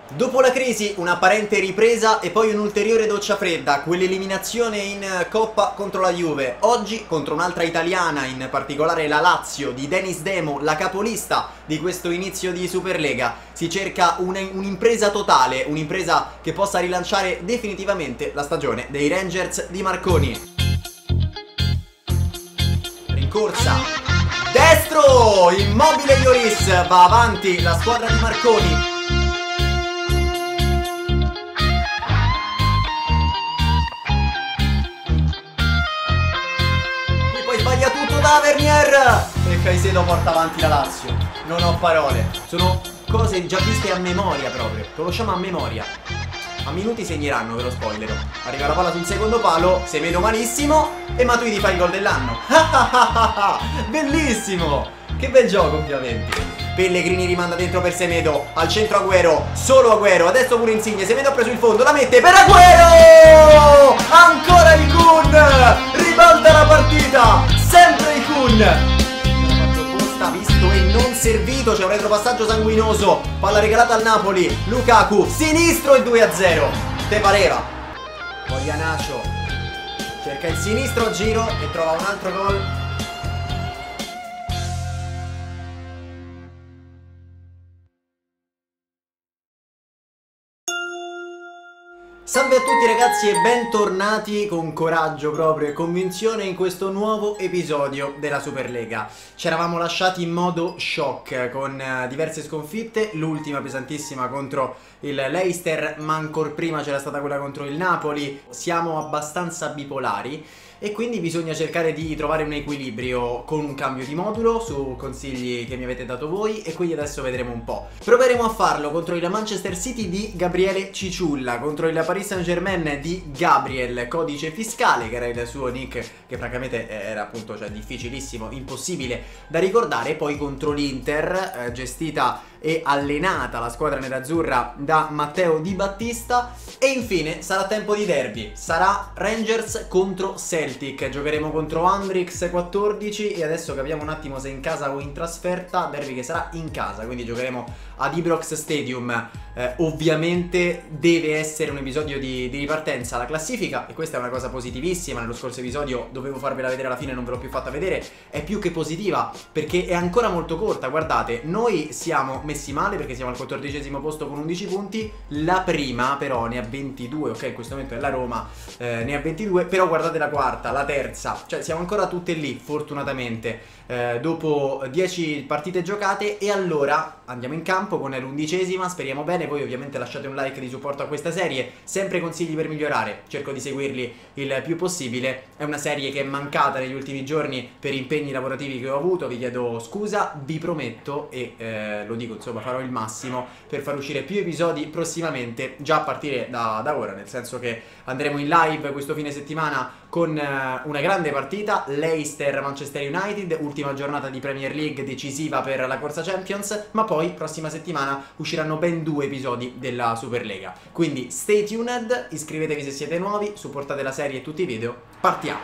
Dopo la crisi, un'apparente ripresa e poi un'ulteriore doccia fredda, quell'eliminazione in Coppa contro la Juve. Oggi contro un'altra italiana, in particolare la Lazio di Denis Demo, la capolista di questo inizio di Superlega. Si cerca un'impresa totale, un'impresa che possa rilanciare definitivamente la stagione dei Rangers di Marconi. Rincorsa, destro, immobile Lloris, va avanti la squadra di Marconi. Sbaglia tutto Tavernier e Caicedo porta avanti la Lazio. Non ho parole, sono cose già viste a memoria proprio, conosciamo a memoria. A minuti segneranno, ve lo spoilero. Arriva la palla sul secondo palo, Semedo malissimo e Matuidi fa il gol dell'anno. Bellissimo, che bel gioco ovviamente. Pellegrini rimanda dentro per Semedo, al centro Agüero, solo Agüero, adesso pure Insigne, Semedo ha preso il fondo, la mette per Agüero! Ancora il Kun! Ribalta la partita, sempre il Kun! Posta visto e non servito, c'è un retropassaggio sanguinoso, palla regalata al Napoli, Lukaku, sinistro e 2-0, te pareva? Poi Iheanacho cerca il sinistro a giro e trova un altro gol. Salve a tutti ragazzi e bentornati con coraggio proprio e convinzione in questo nuovo episodio della Superlega. Ci eravamo lasciati in modo shock con diverse sconfitte, l'ultima pesantissima contro il Leicester, ma ancor prima c'era stata quella contro il Napoli. Siamo abbastanza bipolari e quindi bisogna cercare di trovare un equilibrio con un cambio di modulo su consigli che mi avete dato voi e quindi adesso vedremo un po'. Proveremo a farlo contro il Manchester City di Gabriele Ciciulla, contro il Paris Saint-Germain di Gabriel, codice fiscale, che era il suo nick, che francamente era appunto difficilissimo, impossibile da ricordare, poi contro l'Inter, gestita e allenata la squadra nerazzurra da Matteo Di Battista. E infine sarà tempo di derby, sarà Rangers contro Celtic, giocheremo contro Ambrix 14 e adesso capiamo un attimo se in casa o in trasferta. Derby che sarà in casa, quindi giocheremo ad Ibrox Stadium. Ovviamente deve essere un episodio di ripartenza alla classifica e questa è una cosa positivissima. Nello scorso episodio dovevo farvela vedere, alla fine non ve l'ho più fatta vedere. È più che positiva perché è ancora molto corta. Guardate, noi siamo messi male perché siamo al 14° posto con 11 punti. La prima però ne ha 22, ok, in questo momento è la Roma, ne ha 22, però guardate la quarta, la terza, cioè siamo ancora tutte lì fortunatamente. Dopo 10 partite giocate, e allora andiamo in campo con l'11ª, speriamo bene. Voi ovviamente lasciate un like di supporto a questa serie, sempre consigli per migliorare, cerco di seguirli il più possibile. È una serie che è mancata negli ultimi giorni per impegni lavorativi che ho avuto, vi chiedo scusa, vi prometto e lo dico insomma, farò il massimo per far uscire più episodi prossimamente, già a partire da ora, nel senso che andremo in live questo fine settimana con una grande partita, Leicester-Manchester United, ultima giornata di Premier League decisiva per la corsa Champions, ma poi prossima settimana usciranno ben 2 episodi della Superlega. Quindi stay tuned, iscrivetevi se siete nuovi, supportate la serie e tutti i video, partiamo!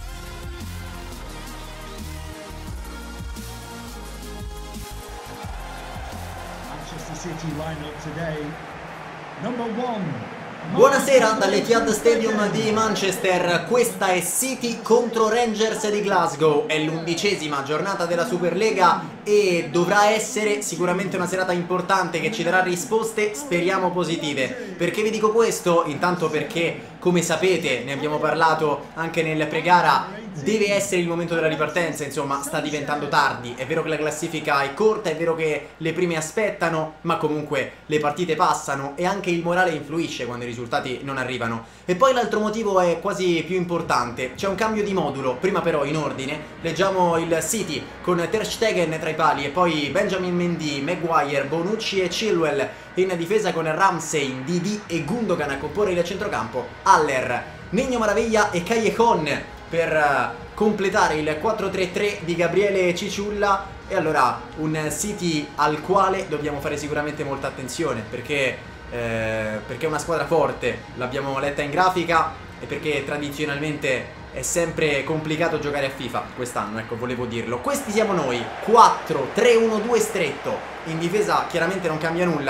Manchester City lineup today. Number 1. Buonasera dall'Etihad Stadium di Manchester, questa è City contro Rangers di Glasgow, è l'11ª giornata della Superlega e dovrà essere sicuramente una serata importante che ci darà risposte, speriamo positive. Perché vi dico questo? Intanto perché, come sapete, ne abbiamo parlato anche nel pre-gara, deve essere il momento della ripartenza, insomma sta diventando tardi. È vero che la classifica è corta, è vero che le prime aspettano, ma comunque le partite passano e anche il morale influisce quando i risultati non arrivano. E poi l'altro motivo è quasi più importante, c'è un cambio di modulo. Prima però, in ordine, leggiamo il City con Ter Stegen tra i pali e poi Benjamin Mendy, Maguire, Bonucci e Chilwell in difesa con Ramsey, Ndidi e Gundogan a comporre il centrocampo, Haller, Negno Maraviglia e Callejon per completare il 4-3-3 di Gabriele Ciciulla. E allora un City al quale dobbiamo fare sicuramente molta attenzione perché è una squadra forte, l'abbiamo letta in grafica, e perché tradizionalmente è sempre complicato giocare a FIFA quest'anno, ecco, volevo dirlo. Questi siamo noi, 4-3-1-2 stretto, in difesa chiaramente non cambia nulla.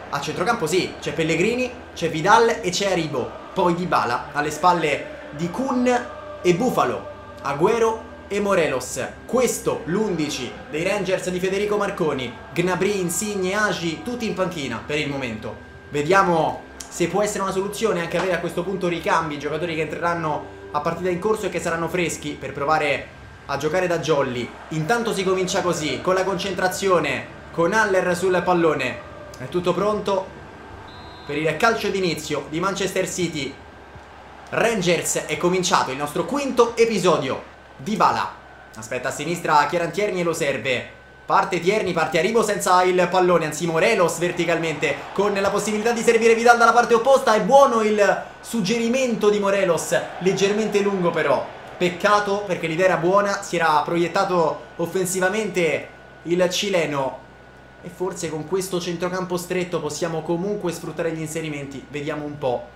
A centrocampo sì, c'è Pellegrini, c'è Vidal e c'è Aribo. Poi Dybala alle spalle di Kun e Buffalo, Agüero e Morelos. Questo l'11 dei Rangers di Federico Marconi. Gnabry, Insigne, Agi, tutti in panchina per il momento. Vediamo se può essere una soluzione anche avere a questo punto ricambi, giocatori che entreranno a partita in corso e che saranno freschi per provare a giocare da jolly. Intanto si comincia così, con la concentrazione, con Haller sul pallone. È tutto pronto per il calcio d'inizio di Manchester City Rangers. È cominciato il nostro quinto episodio. Dybala aspetta a sinistra Kieran Tierney e lo serve. Parte Tierney, parte Aribo senza il pallone, anzi Morelos verticalmente con la possibilità di servire Vidal dalla parte opposta. È buono il suggerimento di Morelos, leggermente lungo però. Peccato perché l'idea era buona, si era proiettato offensivamente il cileno. E forse con questo centrocampo stretto possiamo comunque sfruttare gli inserimenti. Vediamo un po'.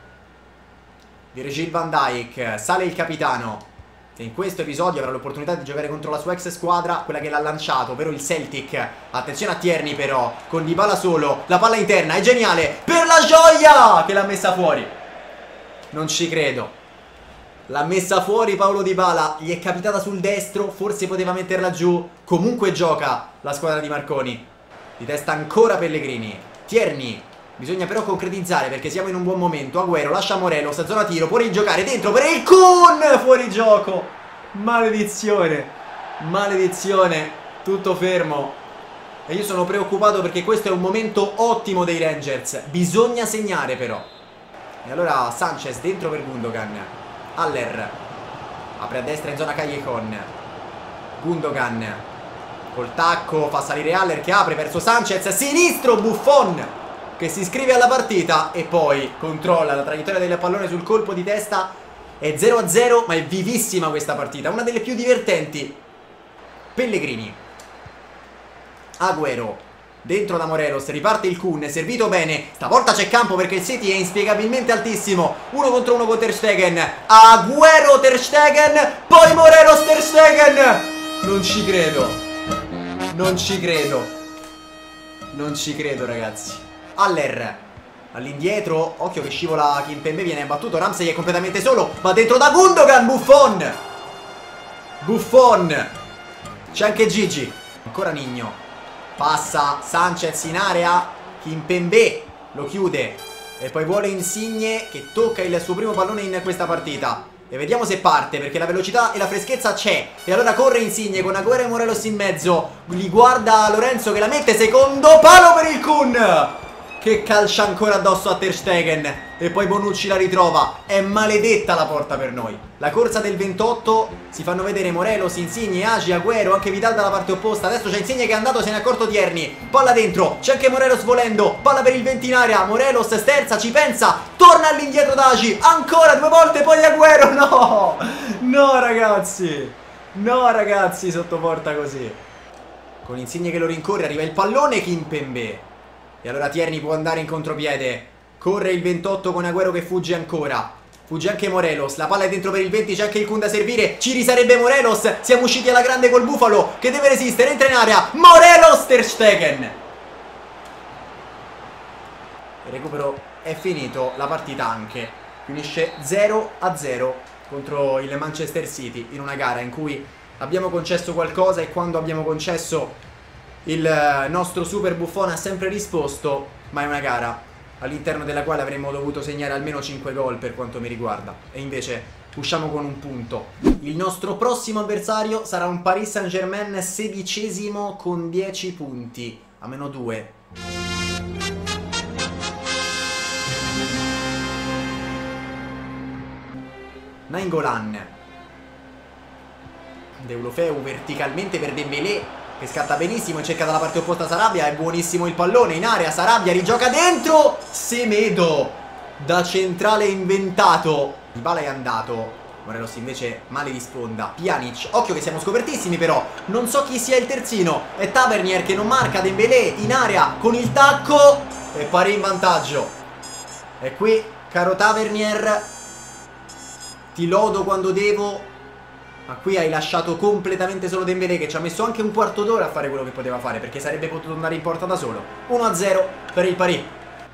Virgil van Dijk, sale il capitano, che in questo episodio avrà l'opportunità di giocare contro la sua ex squadra, quella che l'ha lanciato, ovvero il Celtic. Attenzione a Tierney però, con Dybala solo, la palla interna, è geniale, per la gioia, che l'ha messa fuori. Non ci credo. L'ha messa fuori Paulo Dybala, gli è capitata sul destro, forse poteva metterla giù. Comunque gioca la squadra di Marconi. Di testa ancora Pellegrini. Tierney, bisogna però concretizzare perché siamo in un buon momento. Agüero lascia Morelos, zona tiro, può rigiocare dentro per il Kun, fuori gioco. Maledizione, maledizione, tutto fermo. E io sono preoccupato perché questo è un momento ottimo dei Rangers. Bisogna segnare però. E allora Sanchez dentro per Gundogan. Haller apre a destra in zona Callejon. Gundogan col tacco fa salire Haller che apre verso Sanchez. Sinistro Buffon che si iscrive alla partita e poi controlla la traiettoria del pallone sul colpo di testa. È 0-0 ma è vivissima questa partita, una delle più divertenti. Pellegrini, Agüero dentro da Morelos, riparte il Kun, servito bene. Stavolta c'è campo perché il City è inspiegabilmente altissimo. 1 contro 1 con Ter Stegen. Agüero, Ter Stegen, poi Morelos, Ter Stegen. Non ci credo, non ci credo, non ci credo ragazzi. Haller all'indietro, occhio che scivola Kimpembe, viene battuto, Ramsey è completamente solo, va dentro da Gundogan, Buffon. Buffon. C'è anche Gigi, ancora Nigno. Passa Sanchez in area, Kimpembe lo chiude e poi vuole Insigne che tocca il suo primo pallone in questa partita. E vediamo se parte perché la velocità e la freschezza c'è. E allora corre Insigne con Agüero e Morelos in mezzo. Li guarda Lorenzo che la mette, secondo palo per il Kun che calcia ancora addosso a Ter Stegen. E poi Bonucci la ritrova. È maledetta la porta per noi. La corsa del 28, si fanno vedere Morelos, Insigne, Agi, Agüero, anche Vidal dalla parte opposta. Adesso c'è Insigne che è andato, se ne è accorto Tierney. Palla dentro, c'è anche Morelos volendo. Palla per il 20 in area, Morelos sterza, ci pensa, torna all'indietro da Agi. Ancora 2 volte, poi Agüero. No, no ragazzi, no ragazzi, sotto porta così. Con Insigne che lo rincorre, arriva il pallone, Kimpembe. E allora Tierney può andare in contropiede. Corre il 28 con Agüero che fugge ancora. Fugge anche Morelos. La palla è dentro per il 20. C'è anche il Kun da servire. Ci risarebbe Morelos. Siamo usciti alla grande col Buffalo che deve resistere. Entra in area. Morelos, Ter Stegen. Il recupero è finito. La partita anche. Finisce 0-0 contro il Manchester City. In una gara in cui abbiamo concesso qualcosa. E quando abbiamo concesso il nostro super Buffon ha sempre risposto. Ma è una gara all'interno della quale avremmo dovuto segnare almeno 5 gol per quanto mi riguarda. E invece usciamo con un punto. Il nostro prossimo avversario sarà un Paris Saint-Germain 16° con 10 punti, a meno 2. Nainggolan, Deulofeu verticalmente per Dembélé che scatta benissimo e cerca dalla parte opposta Sarabia. È buonissimo il pallone in area, Sarabia rigioca dentro. Semedo da centrale inventato. Dybala è andato, Morelos invece male di sponda. Pjanic, occhio che siamo scopertissimi però. Non so chi sia il terzino. È Tavernier che non marca. Dembélé in area con il tacco e pari in vantaggio. E qui, caro Tavernier, ti lodo quando devo. Ma qui hai lasciato completamente solo Dembélé che ci ha messo anche un quarto d'ora a fare quello che poteva fare perché sarebbe potuto andare in porta da solo. 1-0 per il Paris.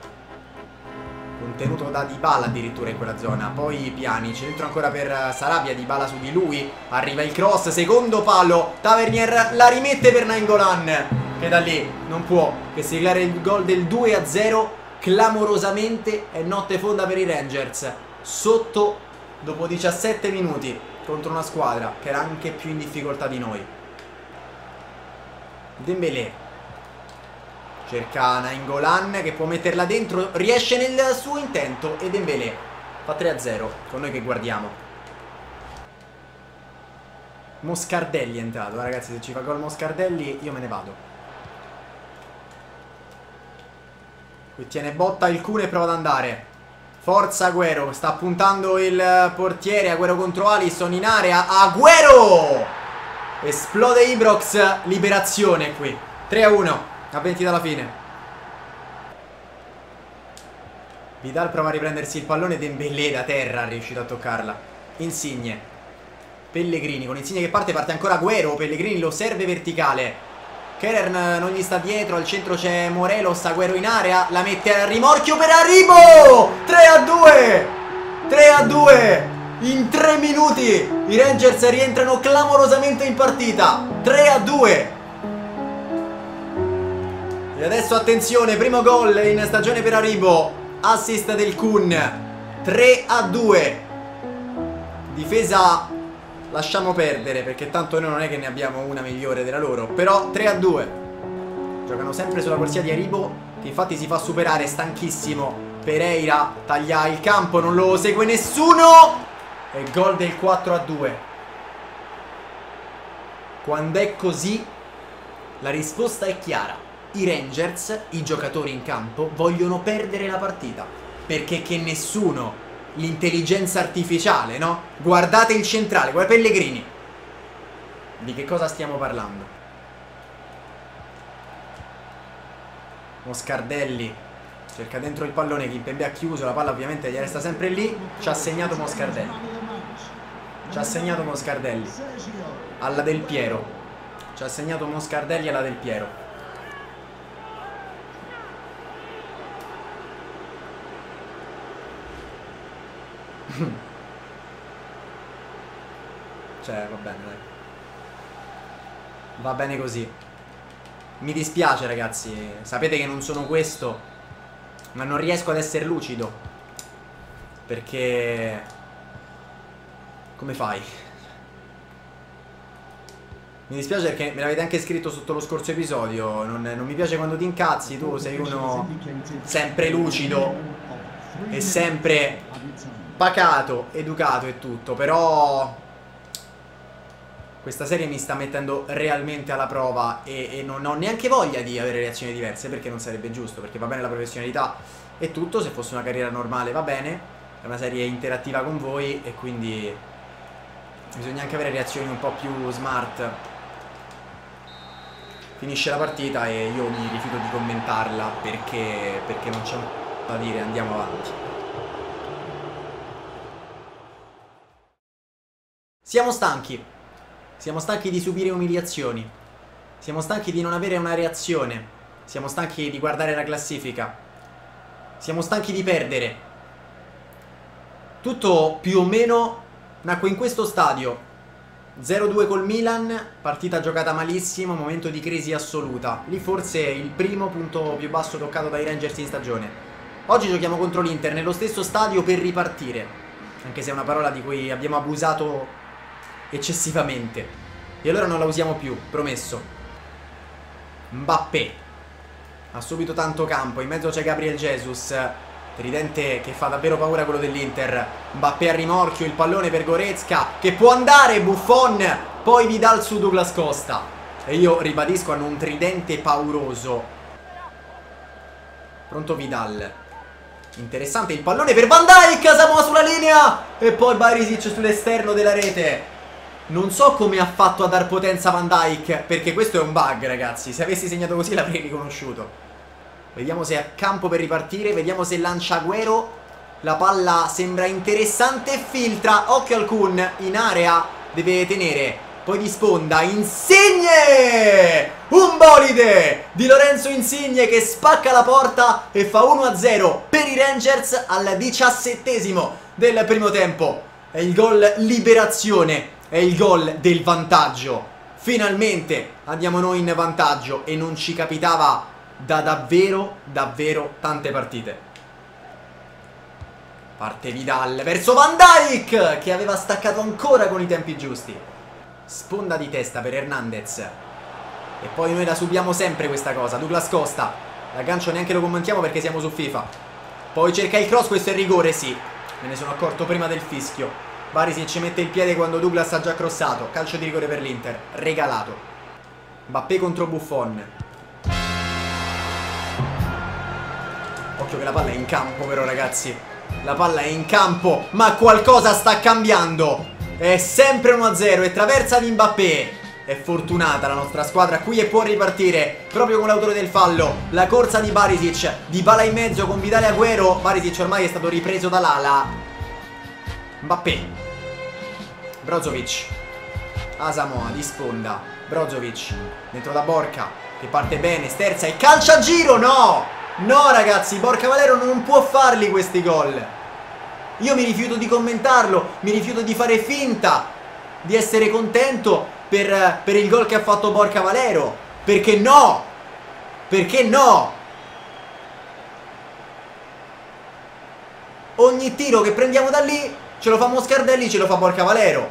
tenuto da Dybala addirittura in quella zona. Poi Pjanic, dentro ancora per Sarabia, Dybala su di lui, arriva il cross, secondo palo, Tavernier la rimette per Nainggolan, che da lì non può che siglare il gol del 2-0 clamorosamente. È notte fonda per i Rangers, sotto dopo 17 minuti contro una squadra che era anche più in difficoltà di noi. Dembélé cerca Nainggolan che può metterla dentro, riesce nel suo intento e Dembélé fa 3-0 con noi che guardiamo. Moscardelli è entrato, ragazzi, se ci fa gol Moscardelli io me ne vado. Qui tiene botta il Kun e prova ad andare. Forza Agüero, sta puntando il portiere, Agüero contro Alisson in area, Agüero! Esplode Ibrox, liberazione qui, 3-1. A 20 dalla fine. Vidal prova a riprendersi il pallone. Dembélé da terra è riuscito a toccarla. Insigne, Pellegrini, con Insigne che parte ancora Agüero. Pellegrini lo serve verticale. Kern non gli sta dietro. Al centro c'è Morelos. Agüero in area, la mette a rimorchio per Arribo. 3-2. 3-2. In 3 minuti i Rangers rientrano clamorosamente in partita. 3-2. E adesso attenzione, primo gol in stagione per Arribo, assist del Kun, 3-2. Difesa lasciamo perdere perché tanto noi non è che ne abbiamo una migliore della loro, però 3-2. Giocano sempre sulla corsia di Arribo, che infatti si fa superare, stanchissimo. Pereira taglia il campo, non lo segue nessuno e gol del 4-2. Quando è così la risposta è chiara. I Rangers, i giocatori in campo, vogliono perdere la partita perché che nessuno, l'intelligenza artificiale, no? Guardate il centrale, guarda Pellegrini. Di che cosa stiamo parlando? Moscardelli cerca dentro il pallone, Kimpembe ha chiuso, la palla ovviamente gli resta sempre lì. Ci ha segnato Moscardelli. Ci ha segnato Moscardelli alla Del Piero. Ci ha segnato Moscardelli alla Del Piero. Cioè, va bene, dai. Va bene così. Mi dispiace, ragazzi. Sapete che non sono questo, ma non riesco ad essere lucido. Perché... come fai? Mi dispiace perché me l'avete anche scritto sotto lo scorso episodio. Non mi piace quando ti incazzi. Tu sei uno sempre lucido e sempre pacato, educato e tutto. Però questa serie mi sta mettendo realmente alla prova e non ho neanche voglia di avere reazioni diverse, perché non sarebbe giusto, perché va bene la professionalità e tutto, se fosse una carriera normale va bene, è una serie interattiva con voi e quindi bisogna anche avere reazioni un po' più smart. Finisce la partita e io mi rifiuto di commentarla perché non c'è da dire, andiamo avanti. Siamo stanchi. Siamo stanchi di subire umiliazioni. Siamo stanchi di non avere una reazione. Siamo stanchi di guardare la classifica. Siamo stanchi di perdere. Tutto più o meno nacque in questo stadio. 0-2 col Milan, partita giocata malissimo, momento di crisi assoluta. Lì forse il primo punto più basso toccato dai Rangers in stagione. Oggi giochiamo contro l'Inter nello stesso stadio per ripartire, anche se è una parola di cui abbiamo abusato eccessivamente e allora non la usiamo più, promesso. Mbappé ha subito tanto campo, in mezzo c'è Gabriel Jesus, tridente che fa davvero paura quello dell'Inter. Mbappé a rimorchio, il pallone per Goretzka che può andare, Buffon, poi Vidal su Douglas Costa e io ribadisco, hanno un tridente pauroso. Pronto Vidal, interessante il pallone per Van Dijk, Samoa sulla linea e poi Barisic sull'esterno della rete. Non so come ha fatto a dar potenza Van Dijk, perché questo è un bug, ragazzi. Se avessi segnato così l'avrei riconosciuto. Vediamo se è a campo per ripartire. Vediamo se lancia Agüero. La palla sembra interessante e filtra. Occhio al Kun in area. Deve tenere poi di sponda, Insigne! Un bolide di Lorenzo Insigne che spacca la porta e fa 1-0 per i Rangers al 17° del primo tempo. È il gol liberazione, è il gol del vantaggio. Finalmente andiamo noi in vantaggio e non ci capitava da davvero, davvero tante partite. Parte Vidal verso Van Dijk che aveva staccato ancora con i tempi giusti. Sponda di testa per Hernandez. E poi noi la subiamo sempre questa cosa. Douglas Costa. L'aggancio neanche lo commentiamo perché siamo su FIFA. Poi cerca il cross, questo è rigore, sì. Me ne sono accorto prima del fischio. Barisic ci mette il piede quando Douglas ha già crossato. Calcio di rigore per l'Inter. Regalato. Mbappé contro Buffon. Occhio che la palla è in campo però, ragazzi. La palla è in campo, ma qualcosa sta cambiando. È sempre 1-0 e traversa di Mbappé. È fortunata la nostra squadra qui e può ripartire proprio con l'autore del fallo. La corsa di Barisic, Dybala in mezzo con Vidal e Agüero. Barisic ormai è stato ripreso dall'ala. Mbappé, Brozovic, Asamoah di sponda, Brozovic dentro da Borca che parte bene, sterza e calcia a giro. No! No ragazzi, Borca Valero non può farli questi gol. Io mi rifiuto di commentarlo, mi rifiuto di fare finta di essere contento per il gol che ha fatto Borca Valero. Perché no? Perché no? Ogni tiro che prendiamo da lì ce lo fa Moscardelli, ce lo fa Borca Valero.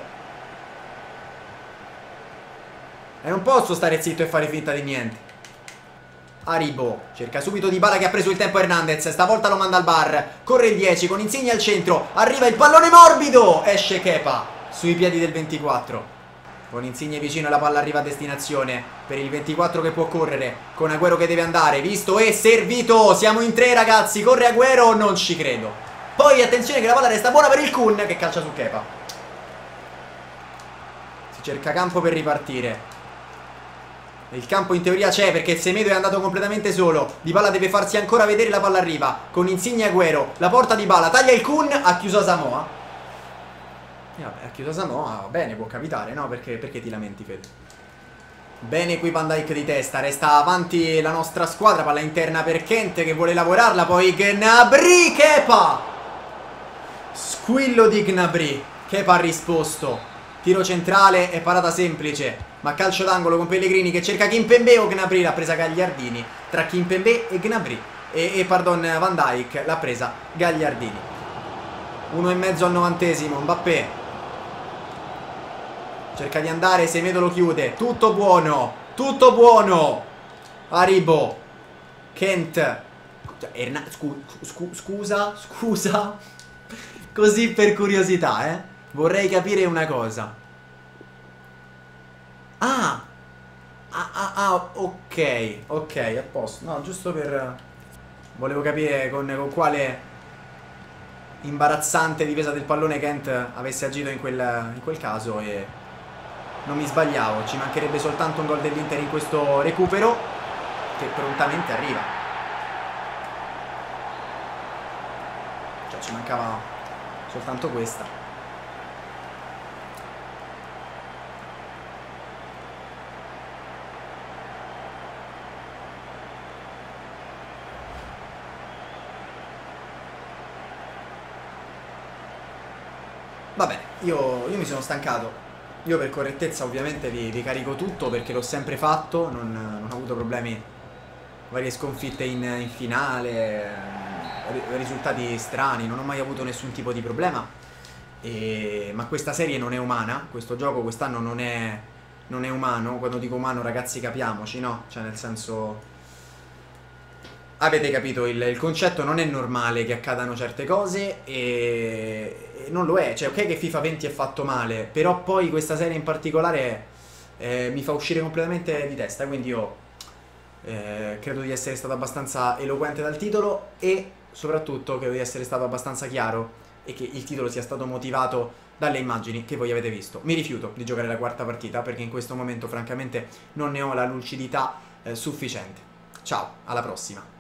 E non posso stare zitto e fare finta di niente. Aribo cerca subito Dybala che ha preso il tempo Hernandez. Stavolta lo manda al bar. Corre il 10 con Insigne al centro. Arriva il pallone morbido. Esce Kepa sui piedi del 24. Con Insigne vicino la palla arriva a destinazione per il 24 che può correre. Con Agüero che deve andare. Visto e servito. Siamo in 3 ragazzi. Corre Agüero. Non ci credo. Poi attenzione che la palla resta buona per il Kun che calcia su Kepa. Si cerca campo per ripartire. Il campo in teoria c'è perché Semedo è andato completamente solo. Dybala deve farsi ancora vedere, la palla arriva con Insigne e Agüero. La porta Dybala, taglia il Kun, ha chiuso Asamoah. E vabbè, ha chiuso Asamoah, va bene, può capitare, no? Perché ti lamenti, Fede? Bene qui Van Dijk di testa, resta avanti la nostra squadra. Palla interna per Kent che vuole lavorarla. Poi Gnabry, Kepa. Squillo di Gnabry. Kepa ha risposto. Tiro centrale e parata semplice. Ma calcio d'angolo con Pellegrini che cerca Kimpembe o Gnabry. L'ha presa Gagliardini. Tra Kimpembe e Gnabry pardon, Van Dijk l'ha presa Gagliardini. 1,5 al 90°. Mbappé cerca di andare, Semedo lo chiude. Tutto buono, tutto buono. Aribo, Kent. Scusa. Così per curiosità, vorrei capire una cosa. Ok, a posto. No, giusto per... Volevo capire con quale imbarazzante difesa del pallone Kent avesse agito in quel caso e non mi sbagliavo. Ci mancherebbe soltanto un gol dell'Inter in questo recupero che prontamente arriva. Cioè ci mancava soltanto questa. Va bene, io mi sono stancato. Io per correttezza ovviamente vi carico tutto perché l'ho sempre fatto. Non ho avuto problemi. Varie sconfitte in finale, risultati strani. Non ho mai avuto nessun tipo di problema. Ma questa serie non è umana. Questo gioco quest'anno non è umano. Quando dico umano ragazzi capiamoci, no? Cioè nel senso... Avete capito il concetto, non è normale che accadano certe cose e non lo è. Cioè ok che FIFA 20 è fatto male, però poi questa serie in particolare mi fa uscire completamente di testa. Quindi io credo di essere stato abbastanza eloquente dal titolo e soprattutto credo di essere stato abbastanza chiaro e che il titolo sia stato motivato dalle immagini che voi avete visto. Mi rifiuto di giocare la quarta partita perché in questo momento francamente non ne ho la lucidità sufficiente. Ciao, alla prossima.